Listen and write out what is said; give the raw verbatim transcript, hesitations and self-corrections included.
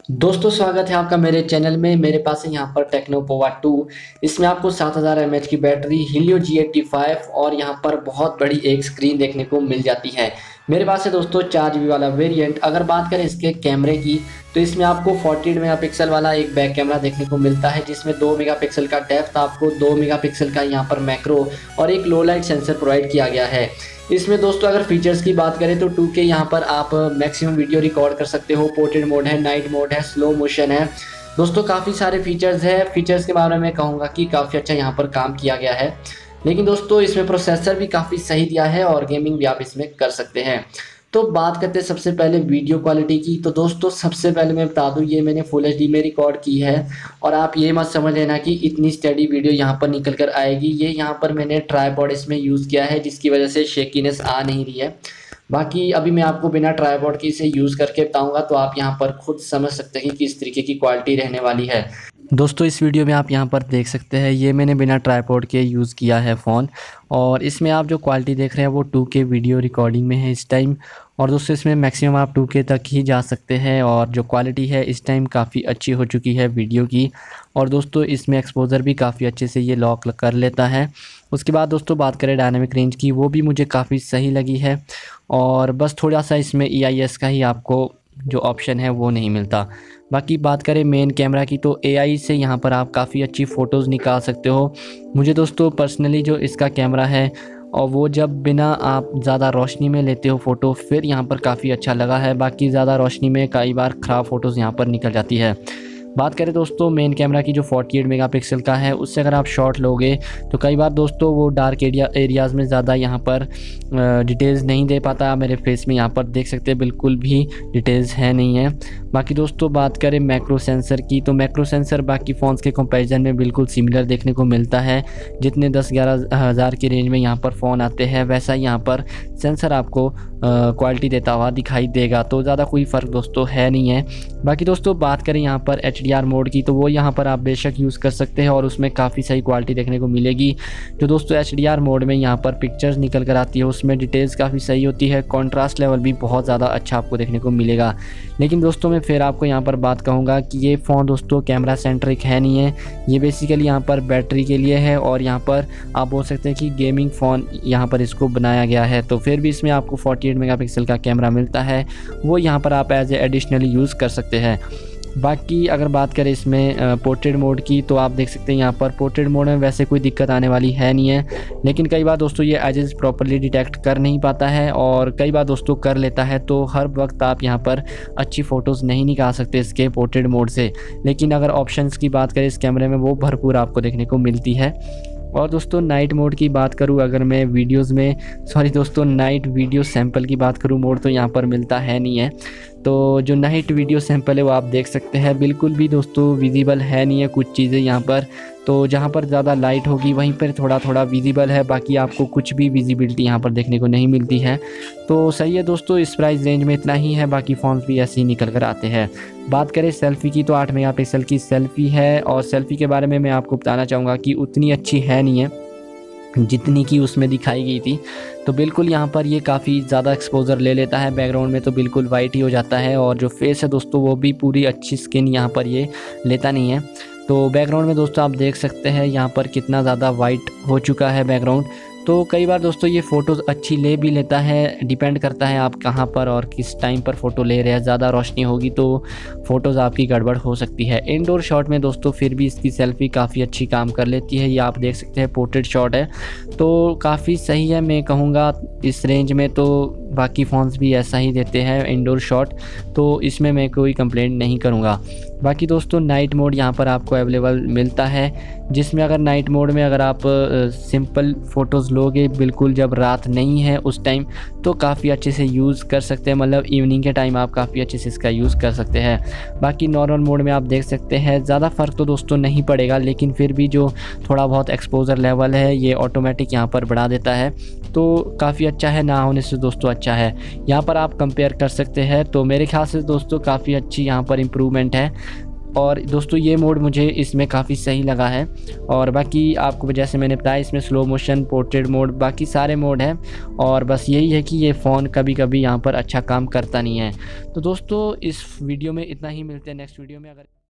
दोस्तों स्वागत है आपका मेरे चैनल में। मेरे पास है यहाँ पर टेक्नो पोवा टू। इसमें आपको सात हज़ार एम एच की battery, Helio G eighty five और यहाँ पर बहुत बड़ी एक स्क्रीन देखने को मिल जाती है। मेरे पास है दोस्तों चार जी बी वाला वेरिएंट। अगर बात करें इसके कैमरे की तो इसमें आपको फोर्टी मेगापिक्सल वाला एक बैक कैमरा देखने को मिलता है, जिसमें दो मेगापिक्सल का डेप्थ, आपको दो मेगापिक्सल का यहाँ पर मैक्रो और एक लो लाइट सेंसर प्रोवाइड किया गया है। इसमें दोस्तों अगर फीचर्स की बात करें तो टू के यहाँ पर आप मैक्सिमम वीडियो रिकॉर्ड कर सकते हो। पोर्ट्रेट मोड है, नाइट मोड है, स्लो मोशन है। दोस्तों काफ़ी सारे फीचर्स है। फीचर्स के बारे में कहूँगा कि काफ़ी अच्छा यहाँ पर काम किया गया है। लेकिन दोस्तों इसमें प्रोसेसर भी काफ़ी सही दिया है और गेमिंग भी आप इसमें कर सकते हैं। तो बात करते हैं सबसे पहले वीडियो क्वालिटी की। तो दोस्तों सबसे पहले मैं बता दूं, ये मैंने फुल एच डी में रिकॉर्ड की है और आप ये मत समझ लेना कि इतनी स्टडी वीडियो यहाँ पर निकल कर आएगी। ये यहाँ पर मैंने ट्राइपॉड इसमें यूज़ किया है, जिसकी वजह से शेकीनेस आ नहीं रही है। बाकी अभी मैं आपको बिना ट्राइपॉड की इसे यूज़ करके बताऊंगा, तो आप यहाँ पर खुद समझ सकते हैं कि किस तरीके की क्वालिटी रहने वाली है। दोस्तों इस वीडियो में आप यहाँ पर देख सकते हैं, ये मैंने बिना ट्राइपॉड के यूज़ किया है फ़ोन, और इसमें आप जो क्वालिटी देख रहे हैं वो टू के वीडियो रिकॉर्डिंग में है इस टाइम। और दोस्तों इसमें मैक्सिमम आप टू के तक ही जा सकते हैं और जो क्वालिटी है इस टाइम काफ़ी अच्छी हो चुकी है वीडियो की। और दोस्तों इसमें एक्सपोज़र भी काफ़ी अच्छे से ये लॉक कर लेता है। उसके बाद दोस्तों बात करें डायनामिक रेंज की, वो भी मुझे काफ़ी सही लगी है। और बस थोड़ा सा इसमें ई आई एस का ही आपको जो ऑप्शन है वो नहीं मिलता। बाकी बात करें मेन कैमरा की तो ए आई से यहाँ पर आप काफ़ी अच्छी फ़ोटोज़ निकाल सकते हो। मुझे दोस्तों पर्सनली जो इसका कैमरा है और वो जब बिना आप ज़्यादा रोशनी में लेते हो फ़ोटो, फिर यहाँ पर काफ़ी अच्छा लगा है। बाकी ज़्यादा रोशनी में कई बार ख़राब फ़ोटोज़ यहाँ पर निकल जाती है। बात करें दोस्तों मेन कैमरा की जो अड़तालीस मेगापिक्सल का है, उससे अगर आप शॉट लोगे तो कई बार दोस्तों वो डार्क एरिया एरियाज़ में ज़्यादा यहाँ पर डिटेल्स नहीं दे पाता। मेरे फेस में यहाँ पर देख सकते हैं बिल्कुल भी डिटेल्स है नहीं है। बाकी दोस्तों बात करें मैक्रो सेंसर की तो मैक्रो सेंसर बाकी फ़ोन्स के कंपैरिजन में बिल्कुल सिमिलर देखने को मिलता है। जितने दस ग्यारह हज़ार की रेंज में यहाँ पर फ़ोन आते हैं, वैसा यहाँ पर सेंसर आपको क्वालिटी देता हुआ दिखाई देगा। तो ज़्यादा कोई फ़र्क दोस्तों है नहीं है। बाकी दोस्तों बात करें यहाँ पर एच डी आर मोड की तो वो यहाँ पर आप बेशक यूज़ कर सकते हैं और उसमें काफ़ी सही क्वालिटी देखने को मिलेगी। जो दोस्तों एच डी आर मोड में यहाँ पर पिक्चर्स निकल कर आती है, उसमें डिटेल्स काफ़ी सही होती है। कॉन्ट्रास्ट लेवल भी बहुत ज़्यादा अच्छा आपको देखने को मिलेगा। लेकिन दोस्तों मैं फिर आपको यहाँ पर बात कहूँगा कि ये फ़ोन दोस्तों कैमरा सेंट्रिक है नहीं है। ये बेसिकली यहाँ पर बैटरी के लिए है और यहाँ पर आप बोल सकते हैं कि गेमिंग फ़ोन यहाँ पर इसको बनाया गया है। तो फिर भी इसमें आपको अड़तालीस मेगापिक्सल का कैमरा मिलता है, वो यहाँ पर आप एज ए एडिशनली यूज़ कर सकते हैं। बाकी अगर बात करें इसमें पोर्ट्रेट मोड की तो आप देख सकते हैं यहाँ पर पोर्ट्रेट मोड में वैसे कोई दिक्कत आने वाली है नहीं है। लेकिन कई बार दोस्तों ये एजेस प्रॉपर्ली डिटेक्ट कर नहीं पाता है और कई बार दोस्तों कर लेता है, तो हर वक्त आप यहाँ पर अच्छी फ़ोटोज़ नहीं निकाल सकते इसके पोर्ट्रेट मोड से। लेकिन अगर ऑप्शंस की बात करें इस कैमरे में, वो भरपूर आपको देखने को मिलती है। और दोस्तों नाइट मोड की बात करूँ, अगर मैं वीडियोस में सॉरी दोस्तों नाइट वीडियो सैंपल की बात करूँ, मोड तो यहाँ पर मिलता है नहीं है। तो जो नाइट वीडियो सैंपल है वो आप देख सकते हैं, बिल्कुल भी दोस्तों विजिबल है नहीं है कुछ चीज़ें यहाँ पर। तो जहाँ पर ज़्यादा लाइट होगी वहीं पर थोड़ा थोड़ा विजिबल है, बाकी आपको कुछ भी विजिबिलिटी यहाँ पर देखने को नहीं मिलती है। तो सही है दोस्तों, इस प्राइस रेंज में इतना ही है। बाकी फ़ोन्स भी ऐसे ही निकल कर आते हैं। बात करें सेल्फ़ी की तो आठ मेगापिक्सल की सेल्फ़ी है और सेल्फ़ी के बारे में मैं आपको बताना चाहूँगा कि उतनी अच्छी है नहीं है जितनी की उसमें दिखाई गई थी। तो बिल्कुल यहाँ पर ये काफ़ी ज़्यादा एक्सपोज़र ले लेता है, बैकग्राउंड में तो बिल्कुल वाइट ही हो जाता है और जो फेस है दोस्तों वो भी पूरी अच्छी स्किन यहाँ पर ये लेता नहीं है। तो बैकग्राउंड में दोस्तों आप देख सकते हैं यहाँ पर कितना ज़्यादा वाइट हो चुका है बैकग्राउंड। तो कई बार दोस्तों ये फ़ोटोज़ अच्छी ले भी लेता है, डिपेंड करता है आप कहाँ पर और किस टाइम पर फ़ोटो ले रहे हैं। ज़्यादा रोशनी होगी तो फ़ोटोज़ आपकी गड़बड़ हो सकती है। इंडोर शॉट में दोस्तों फिर भी इसकी सेल्फ़ी काफ़ी अच्छी काम कर लेती है। ये आप देख सकते हैं पोर्ट्रेट शॉट है तो काफ़ी सही है, मैं कहूँगा इस रेंज में। तो बाकी फ़ोन्स भी ऐसा ही देते हैं इंडोर शॉट, तो इसमें मैं कोई कंप्लेंट नहीं करूँगा। बाकी दोस्तों नाइट मोड यहाँ पर आपको अवेलेबल मिलता है, जिसमें अगर नाइट मोड में अगर आप सिंपल फ़ोटोज़ लोगे बिल्कुल जब रात नहीं है उस टाइम, तो काफ़ी अच्छे से यूज़ कर सकते हैं। मतलब इवनिंग के टाइम आप काफ़ी अच्छे से इसका यूज़ कर सकते हैं। बाकी नॉर्मल मोड में आप देख सकते हैं ज़्यादा फ़र्क तो दोस्तों नहीं पड़ेगा, लेकिन फिर भी जो थोड़ा बहुत एक्सपोज़र लेवल है ये ऑटोमेटिक यहाँ पर बढ़ा देता है। तो काफ़ी अच्छा है, ना होने से दोस्तों अच्छा है। यहाँ पर आप कंपेयर कर सकते हैं। तो मेरे ख्याल से दोस्तों काफ़ी अच्छी यहाँ पर इम्प्रूवमेंट है। और दोस्तों ये मोड मुझे इसमें काफ़ी सही लगा है। और बाकी आपको जैसे मैंने बताया इसमें स्लो मोशन, पोर्ट्रेट मोड, बाकी सारे मोड हैं। और बस यही है कि ये फ़ोन कभी कभी यहाँ पर अच्छा काम करता नहीं है। तो दोस्तों इस वीडियो में इतना ही, मिलते हैं नेक्स्ट वीडियो में। अगर